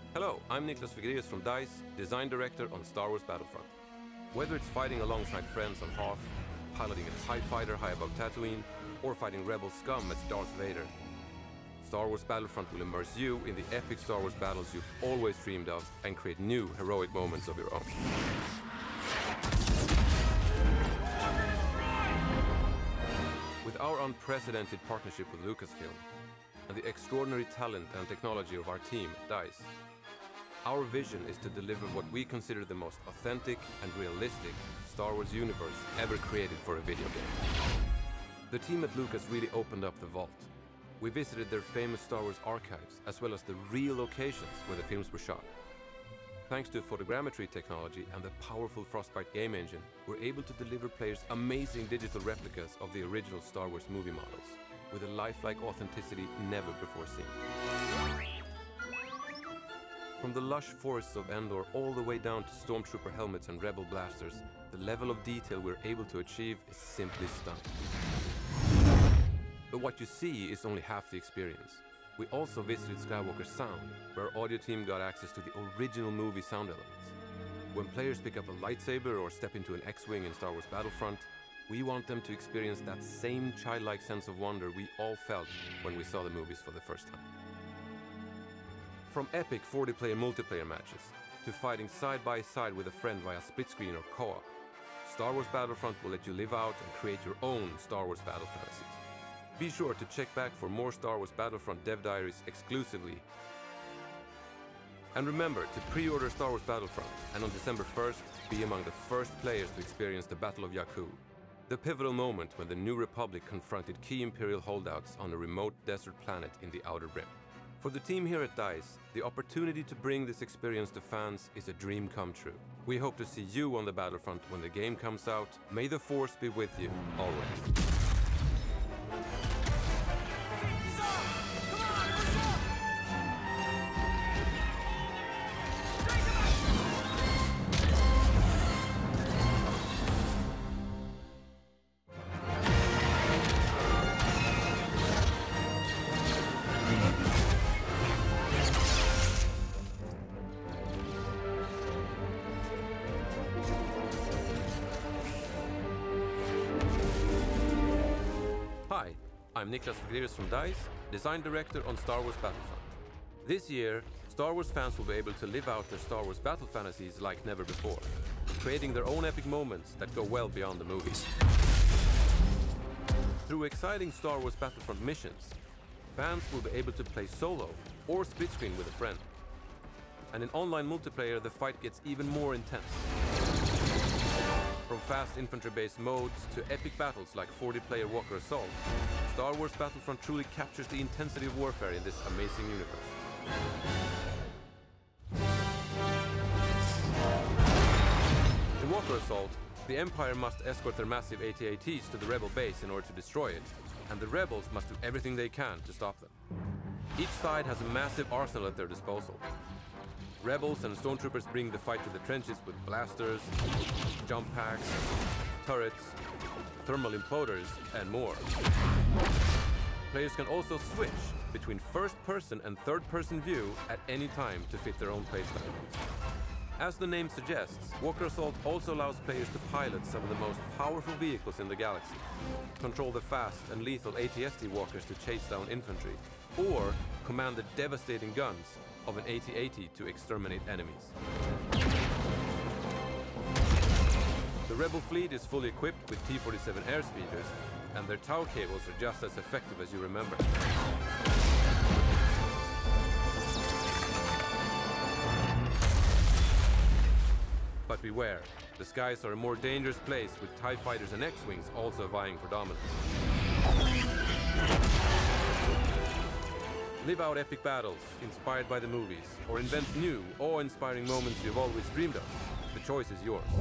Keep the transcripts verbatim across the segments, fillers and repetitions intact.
Hello, I'm Niklas Figreus from DICE, Design Director on Star Wars Battlefront. Whether it's fighting alongside friends on Hoth, piloting a TIE fighter high above Tatooine, or fighting rebel scum as Darth Vader, Star Wars Battlefront will immerse you in the epic Star Wars battles you've always dreamed of and create new heroic moments of your own. With our unprecedented partnership with Lucasfilm and the extraordinary talent and technology of our team at DICE, our vision is to deliver what we consider the most authentic and realistic Star Wars universe ever created for a video game. The team at Lucas really opened up the vault. We visited their famous Star Wars archives as well as the real locations where the films were shot. Thanks to photogrammetry technology and the powerful Frostbite game engine, we're able to deliver players amazing digital replicas of the original Star Wars movie models, with a lifelike authenticity never before seen. From the lush forests of Endor all the way down to stormtrooper helmets and rebel blasters, the level of detail we're able to achieve is simply stunning. But what you see is only half the experience. We also visited Skywalker Sound, where our audio team got access to the original movie sound elements. When players pick up a lightsaber or step into an X-Wing in Star Wars Battlefront, we want them to experience that same childlike sense of wonder we all felt when we saw the movies for the first time. From epic forty player multiplayer matches, to fighting side by side with a friend via split screen or co-op, Star Wars Battlefront will let you live out and create your own Star Wars battle fantasies. Be sure to check back for more Star Wars Battlefront dev diaries exclusively. And remember to pre-order Star Wars Battlefront, and on December first, be among the first players to experience the Battle of Jakku, the pivotal moment when the New Republic confronted key Imperial holdouts on a remote desert planet in the Outer Rim. For the team here at DICE, the opportunity to bring this experience to fans is a dream come true. We hope to see you on the Battlefront when the game comes out. May the Force be with you, always. Hi, I'm Niklas Figreus from DICE, Design Director on Star Wars Battlefront. This year, Star Wars fans will be able to live out their Star Wars battle fantasies like never before, creating their own epic moments that go well beyond the movies. Through exciting Star Wars Battlefront missions, fans will be able to play solo or split screen with a friend. And in online multiplayer, the fight gets even more intense. From fast infantry-based modes to epic battles like forty player Walker Assault, Star Wars Battlefront truly captures the intensity of warfare in this amazing universe. In Walker Assault, the Empire must escort their massive A T A Ts to the Rebel base in order to destroy it, and the Rebels must do everything they can to stop them. Each side has a massive arsenal at their disposal. Rebels and stormtroopers bring the fight to the trenches with blasters, jump packs, turrets, thermal imploders, and more. Players can also switch between first-person and third-person view at any time to fit their own playstyle. As the name suggests, Walker Assault also allows players to pilot some of the most powerful vehicles in the galaxy, control the fast and lethal A T S T walkers to chase down infantry, or command the devastating guns of an A T A T to exterminate enemies. The Rebel fleet is fully equipped with T forty-seven airspeeders, and their tow cables are just as effective as you remember. But beware, the skies are a more dangerous place with TIE fighters and X-Wings also vying for dominance. Live out epic battles inspired by the movies, or invent new, awe-inspiring moments you've always dreamed of. The choice is yours.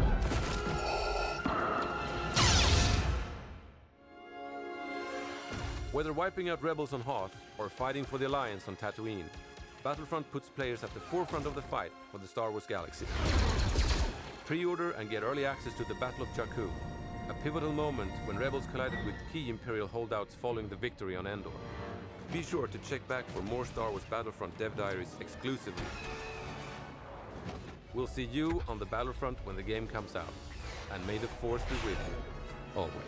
Whether wiping out rebels on Hoth or fighting for the Alliance on Tatooine, Battlefront puts players at the forefront of the fight for the Star Wars galaxy. Pre-order and get early access to the Battle of Jakku, a pivotal moment when rebels collided with key Imperial holdouts following the victory on Endor. Be sure to check back for more Star Wars Battlefront dev diaries exclusively. We'll see you on the Battlefront when the game comes out, and may the Force be with you, always.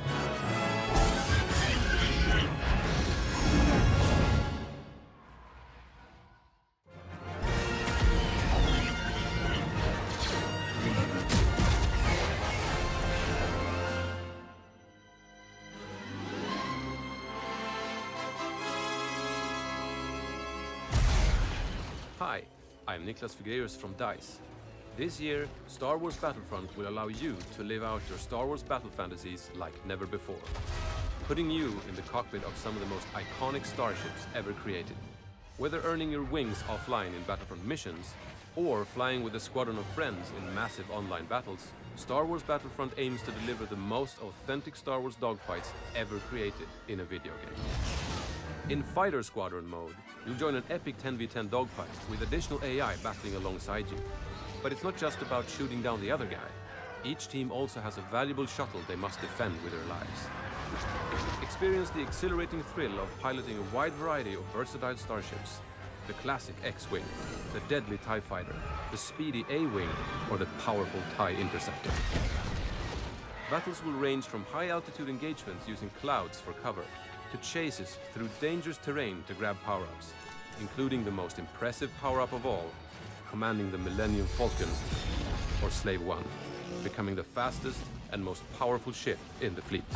Hi, I'm Niklas Figreus from DICE. This year, Star Wars Battlefront will allow you to live out your Star Wars battle fantasies like never before, putting you in the cockpit of some of the most iconic starships ever created. Whether earning your wings offline in Battlefront missions, or flying with a squadron of friends in massive online battles, Star Wars Battlefront aims to deliver the most authentic Star Wars dogfights ever created in a video game. In Fighter Squadron mode, you'll join an epic ten v ten dogfight with additional A I battling alongside you. But it's not just about shooting down the other guy. Each team also has a valuable shuttle they must defend with their lives. Experience the exhilarating thrill of piloting a wide variety of versatile starships. The classic X-Wing, the deadly TIE Fighter, the speedy A-Wing, or the powerful TIE Interceptor. Battles will range from high-altitude engagements using clouds for cover, to chases through dangerous terrain to grab power-ups, including the most impressive power-up of all, commanding the Millennium Falcon, or Slave One, becoming the fastest and most powerful ship in the fleet.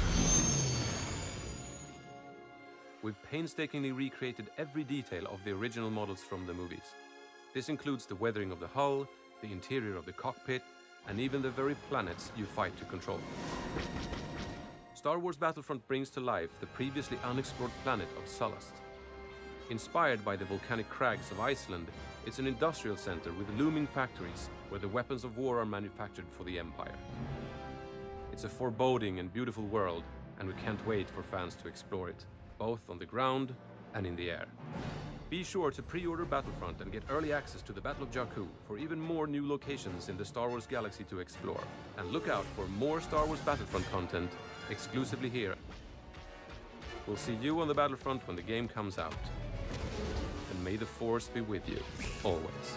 We've painstakingly recreated every detail of the original models from the movies. This includes the weathering of the hull, the interior of the cockpit, and even the very planets you fight to control. Star Wars Battlefront brings to life the previously unexplored planet of Sullust. Inspired by the volcanic crags of Iceland, it's an industrial center with looming factories where the weapons of war are manufactured for the Empire. It's a foreboding and beautiful world, and we can't wait for fans to explore it, both on the ground and in the air. Be sure to pre-order Battlefront and get early access to the Battle of Jakku for even more new locations in the Star Wars galaxy to explore. And look out for more Star Wars Battlefront content exclusively here. We'll see you on the Battlefront when the game comes out. And may the Force be with you, always.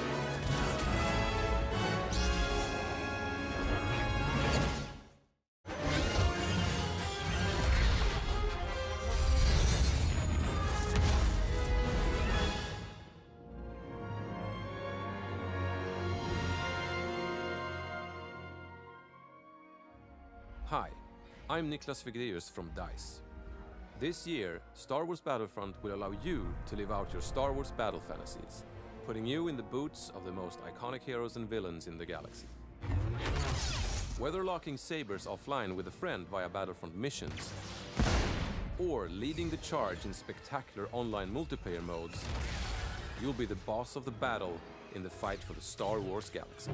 Hi, I'm Niklas Figreus from DICE. This year, Star Wars Battlefront will allow you to live out your Star Wars battle fantasies, putting you in the boots of the most iconic heroes and villains in the galaxy. Whether locking sabers offline with a friend via Battlefront missions, or leading the charge in spectacular online multiplayer modes, you'll be the boss of the battle in the fight for the Star Wars galaxy.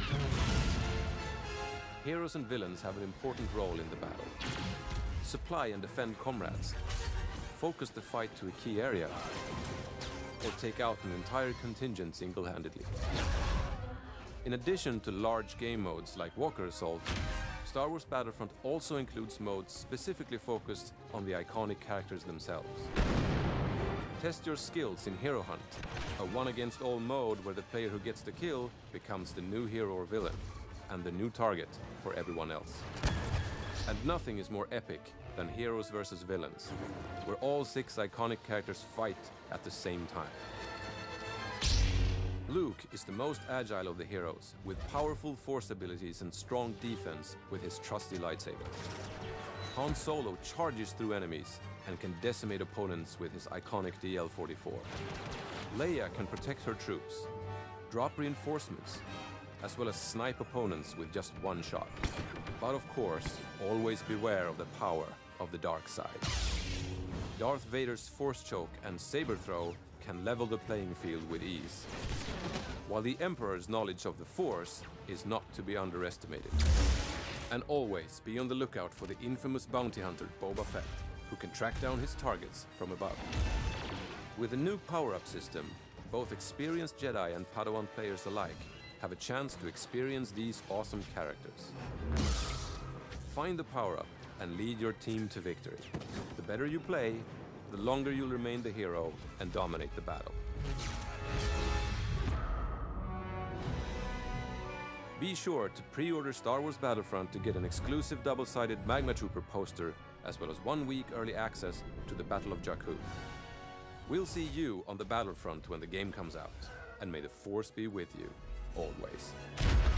Heroes and villains have an important role in the battle. Supply and defend comrades, focus the fight to a key area, or take out an entire contingent single-handedly. In addition to large game modes like Walker Assault, Star Wars Battlefront also includes modes specifically focused on the iconic characters themselves. Test your skills in Hero Hunt, a one-against-all mode where the player who gets the kill becomes the new hero or villain, and the new target for everyone else. And nothing is more epic than heroes versus villains, where all six iconic characters fight at the same time. Luke is the most agile of the heroes, with powerful force abilities and strong defense with his trusty lightsaber. Han Solo charges through enemies and can decimate opponents with his iconic D L forty-four. Leia can protect her troops, drop reinforcements, as well as snipe opponents with just one shot. But of course, always beware of the power of the dark side. Darth Vader's force choke and saber throw can level the playing field with ease, while the Emperor's knowledge of the Force is not to be underestimated. And always be on the lookout for the infamous bounty hunter Boba Fett, who can track down his targets from above. With a new power-up system, both experienced Jedi and Padawan players alike have a chance to experience these awesome characters. Find the power-up and lead your team to victory. The better you play, the longer you'll remain the hero and dominate the battle. Be sure to pre-order Star Wars Battlefront to get an exclusive double-sided Magma Trooper poster, as well as one week early access to the Battle of Jakku. We'll see you on the battlefront when the game comes out, and may the Force be with you, always.